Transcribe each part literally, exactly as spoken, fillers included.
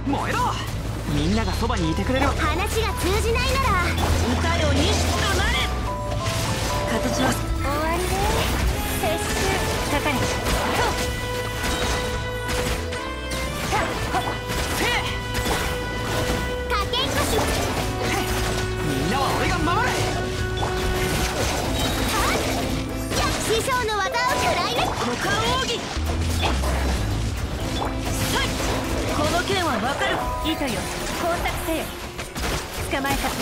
燃えろ。みんながそばにいてくれる。 話が通じないなら歌よ西となれ。形は終わりで撤収。 かかれ。 かけっこし。 みんなは俺が守る。 師匠の技を食らいね。 股間奥義。この剣はわかる。糸よ工作せよ。捕まえた。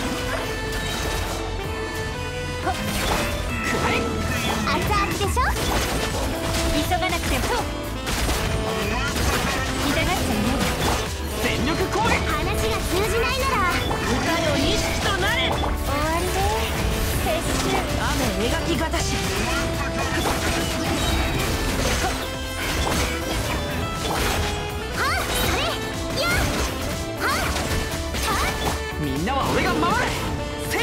熱々でしょ。 急がなくても痛がっちゃいない。 全力攻撃。 話が通じないなら歌よ錦となれ。 終わりで撤収。 雨描きがたし。 みんなは俺が守る。せい。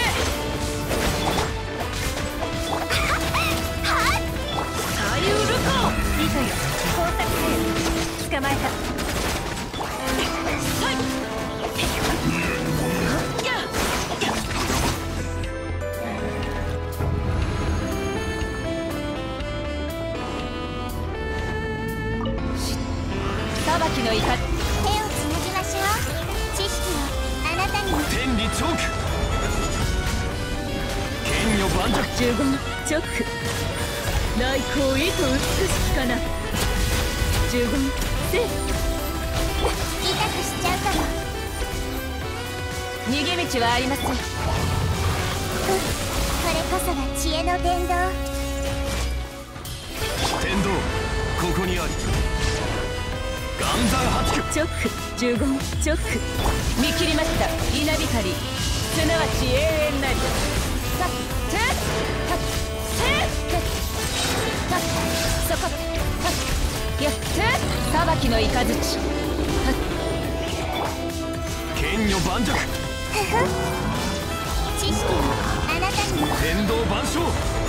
左右ルコ。糸よ工作せよ。捕まえた。さい。やっ。裁きの怒り。 手をつなぎましょう。知識をあなたにも。 天理チョーク。剣女盤石。 十言チョック。内向意と美しきかな。十言せい。 痛くしちゃうかも。 逃げ道はありません。 これこそが知恵の伝道。 天道ここにあり。岩山八九。 チョック十言チョック。見切りました稲光。すなわち永遠なり。さっせっせっそこやっ裁きの雷。 剣女盤石。 知識をあなたにも。 天道万象。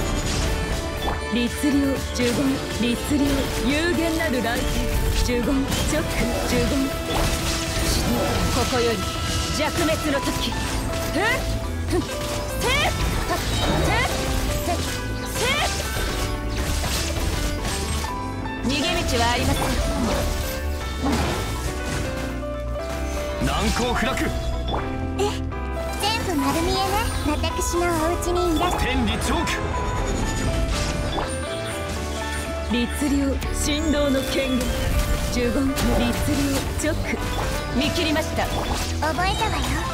律令十言律令有限なる乱世。十言チョック十言。ここより弱滅の時。ふっふっせっせっせっ。逃げ道はありません。 難攻不落。 え全部丸見えね。私のお家にいらっしゃ天理チョーク。 律令神道の権限。十言律令チョック。見切りました。 覚えたわ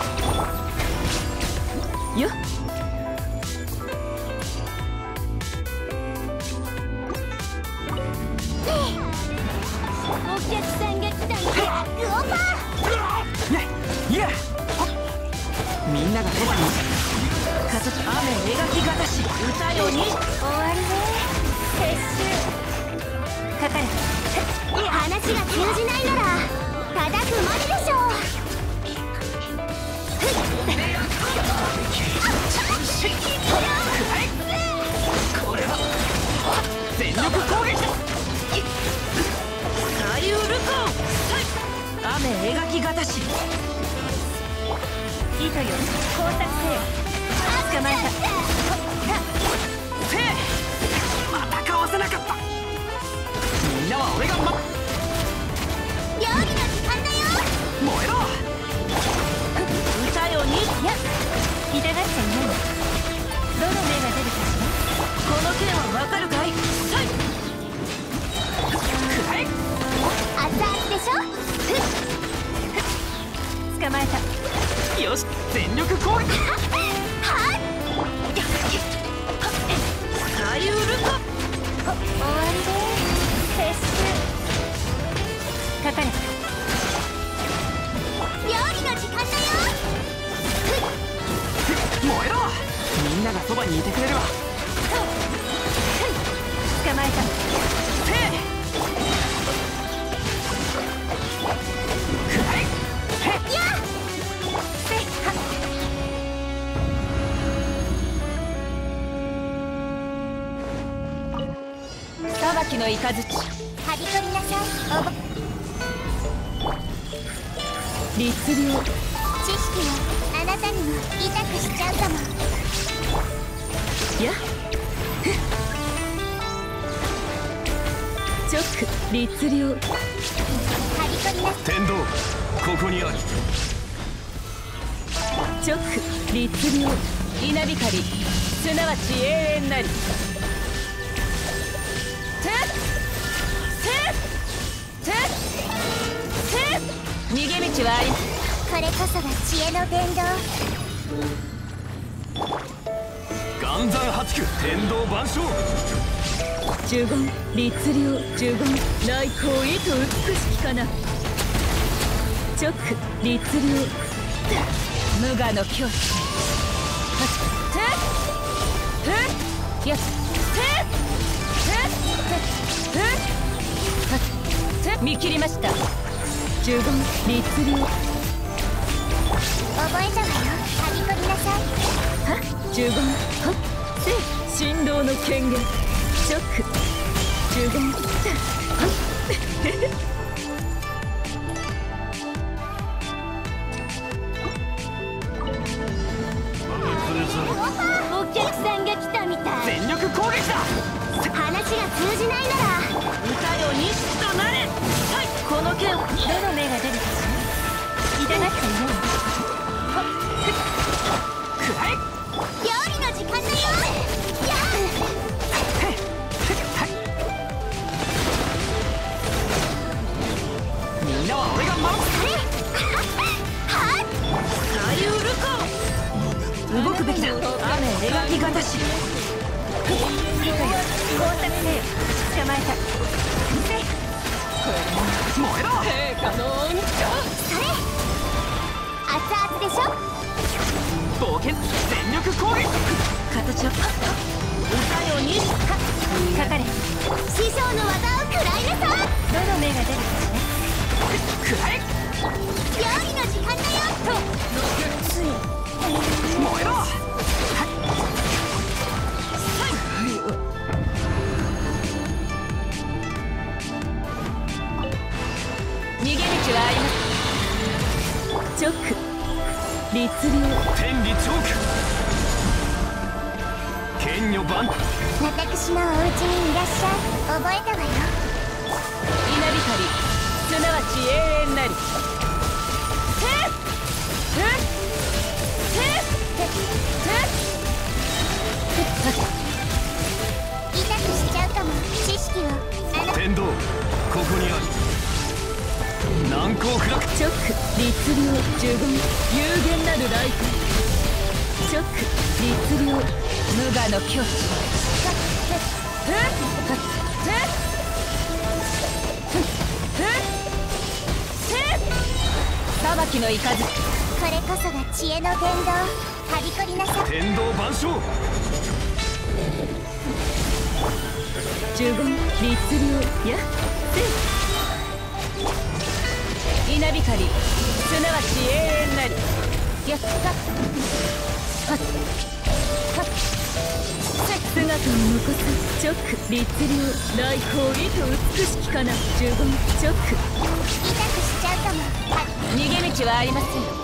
よ。 よっ。 お客さんが来たんだ。グオパいやみんながそばにいて。 形雨描きがたし。歌よに。 終わりで撤収。 かかれ。 話が通じないなら叩くまででしょう。 これは全力攻撃だ。 左右ルコ。雨描きがたし。糸よ工作せよ。捕まえた。 せい。またかわせなかった。みんなは俺が守る。 料理の時間だよ。 燃えろ。 歌よに。や痛がっちゃいない。どの目が出るかしら。この剣はわかるかい。さい。 くらえ。 熱々でしょ。 捕まえた。 よし全力攻撃。 はっ左右ルコ。 終わりで撤収。かかれ。料理の時間だよ。 燃えろ。みんながそばにいてくれるわ。 捕まえた。 せい。 裁きの雷。 はびこりなさい。おぼ律令。 知識はあなたにも痛くしちゃうかも。 やチョック律令。 張り込みな。 天道ここにあり。 チョック律令。稲光すなわち永遠なり。てってってってっ逃げ道はあり。 これこそが知恵の伝道。 岩山八九天道万象。 呪言律令。呪言来光意と美しきかな。チョック律令。無我の境地。てってっやっ。てってってってっ見切りました。呪言律令。 覚えたわよ。張り込みなさい。 はっ呪言はっせ振動の権限。チョック呪言はっお客さんが来たみたい。 全力攻撃だ。 話が通じないなら歌よ錦となれ。はいこの剣どの目が出るかしら。いただくよ。 くらえ。 料理の時間だよ。やみんなは俺が守サリウルコ動くべきだ。雨描きがたし。光沢せよ。捕まえた。 燃えろ。 陛下の恩寵。 それ熱々でしょ。 冒険全力攻撃。 形を歌よ錦かかれ。 師匠の技を食らいなさい。 どの目が出るかしら。 くらえ。 料理の時間だよ。と燃えろ。 逃げ道はあります。チョック律令。 天理チョーク。剣女万。 私のお家にいらっしゃい。覚えたわよ。 稲光すなわち永遠なり。てってってっ痛くしちゃうかも。知識をあなた。 天道ここにあり。難攻不落。 チョック律令。呪言有限なる来光。チョック律令。無我の境地。裁きの雷。 これこそが知恵の伝道。はびこりなさい。 天道万象。 呪言律令。やせ稲光すなわち永遠なり。やったはっはっ姿を残す。チョック律令。来光意と美しきかな。呪言チョック。 痛くしちゃうかも。は逃げ道はありません。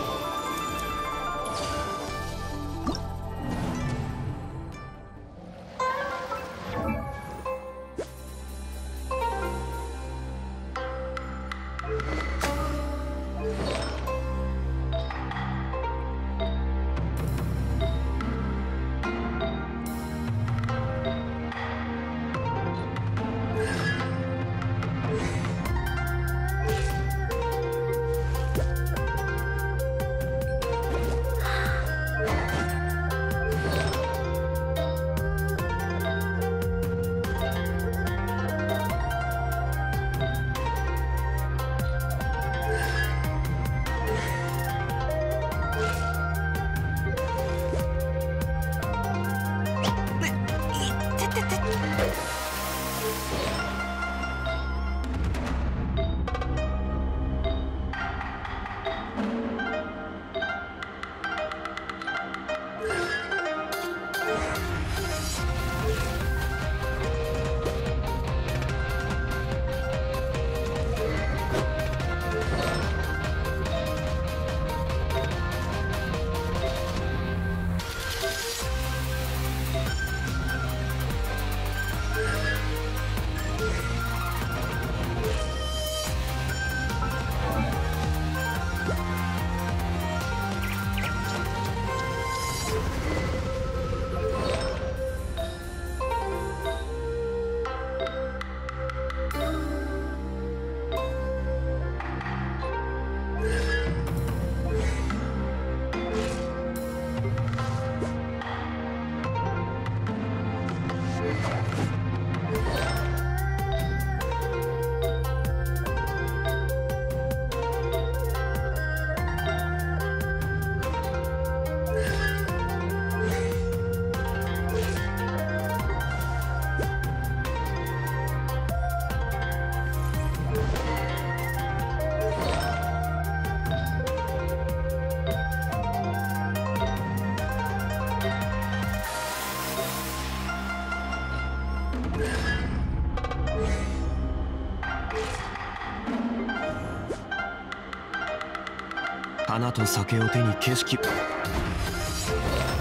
花と酒を手に景色